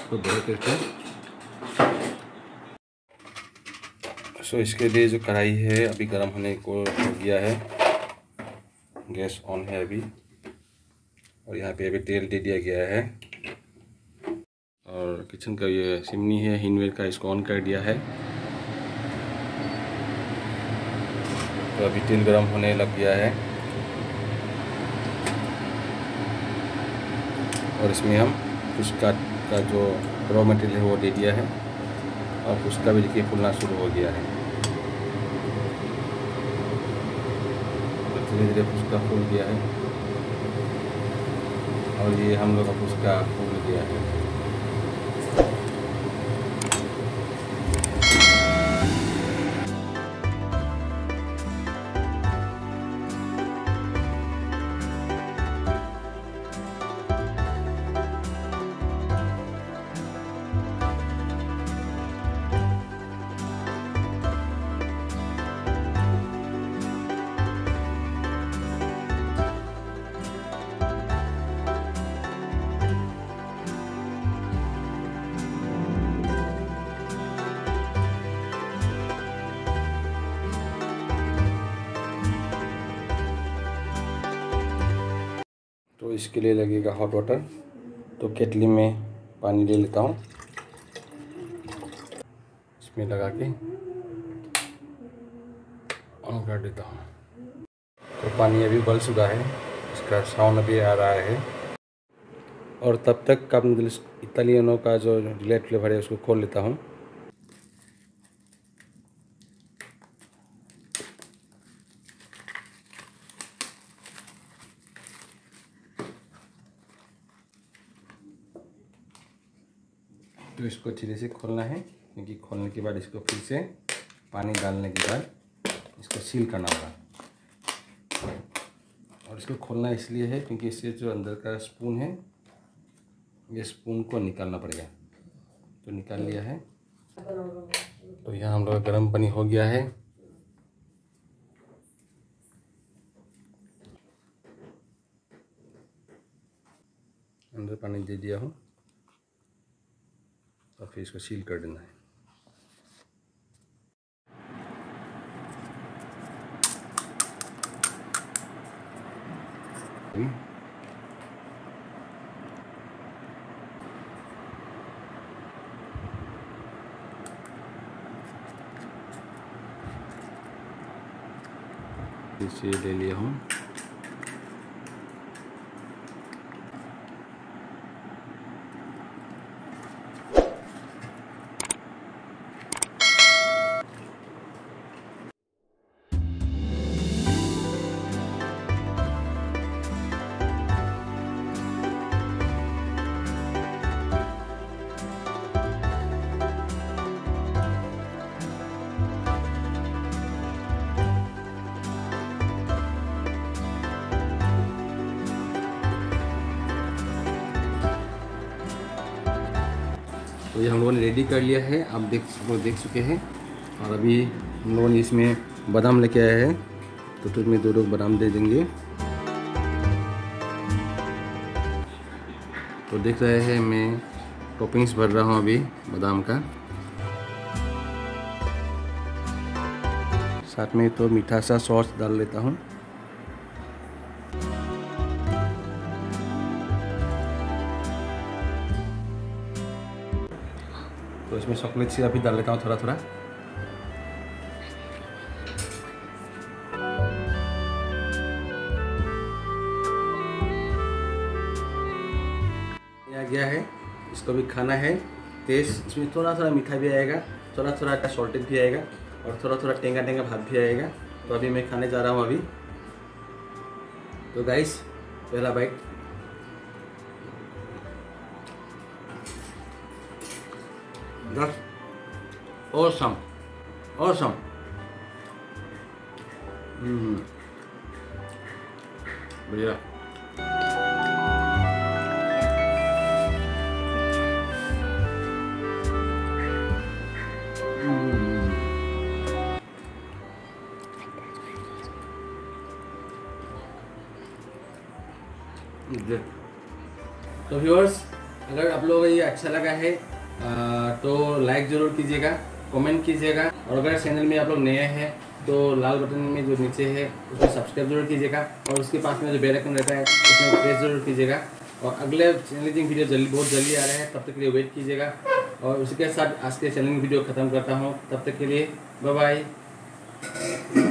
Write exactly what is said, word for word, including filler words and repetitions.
इसको बड़े करके। सो इसके लिए जो कढ़ाई है अभी गर्म होने को हो गया है, गैस ऑन है अभी, और यहाँ पे अभी तेल दे दिया गया है, और किचन का ये चिमनी है हिनवेल का, इसको ऑन कर दिया है। तो अभी तेल गर्म होने लग गया है, और इसमें हम उसका का जो रॉ मटेरियल है वो दे दिया है, और उसका भी देखिए फूलना शुरू हो गया है। तो धीरे धीरे उसका फूल गया है, और ये हम लोग अब उसका फूल गया है। तो इसके लिए लगेगा हॉट वाटर, तो केटली में पानी ले लेता हूँ, इसमें लगा के ऑन कर देता हूँ। तो पानी अभी उबल चुका है, इसका साउंड अभी आ रहा है, और तब तक कप नूडल्स इटालियनो का जो डिलाइट फ्लेवर है उसको खोल लेता हूँ। तो इसको अच्छे से खोलना है, क्योंकि खोलने के बाद इसको फिर से पानी डालने के बाद इसको सील करना होगा। और इसको खोलना इसलिए है क्योंकि इससे जो अंदर का स्पून है, ये स्पून को निकालना पड़ेगा। तो निकाल लिया है। तो यहाँ हम लोग गर्म पानी हो गया है, अंदर पानी दे दिया हूँ, और फिर इसको सील कर देना है। इसे ले लिया हूँ। तो ये हम लोगों ने रेडी कर लिया है, आप देख वो देख चुके हैं। और अभी हम लोगों ने इसमें बादाम लेके आया है, तो तो इसमें दो दो बादाम दे देंगे। तो देख रहे हैं मैं टॉपिंग्स भर रहा हूँ अभी बादाम का, साथ में तो मीठा सा सॉस डाल लेता हूँ। तो इसमें चॉकलेट सिरप भी डाल लेता हूँ थोड़ा थोड़ा। आ गया है, इसको भी खाना है टेस्ट। इसमें थोड़ा थोड़ा मीठा भी आएगा, थोड़ा थोड़ा सॉल्टेड भी आएगा, और थोड़ा थोड़ा टेंगा टेंगा भाप भी आएगा। तो अभी मैं खाने जा रहा हूँ अभी। तो गाइस, पहला बाइट। That's awesome, awesome. हम्म, बढ़िया। तो व्यूअर्स, अगर आप लोगों को ये अच्छा लगा है आ, तो लाइक ज़रूर कीजिएगा, कमेंट कीजिएगा, और अगर चैनल में आप लोग नए हैं तो लाल बटन में जो नीचे है उसमें सब्सक्राइब जरूर कीजिएगा, और उसके पास में जो बेल आइकन रहता है उसमें प्रेस जरूर कीजिएगा। और अगले चैलेंजिंग वीडियो जल्दी बहुत जल्दी आ रहे हैं, तब तक के लिए वेट कीजिएगा। और उसी के साथ आज के चैलेंजिंग वीडियो ख़त्म करता हूँ, तब तक के लिए बाय बाय।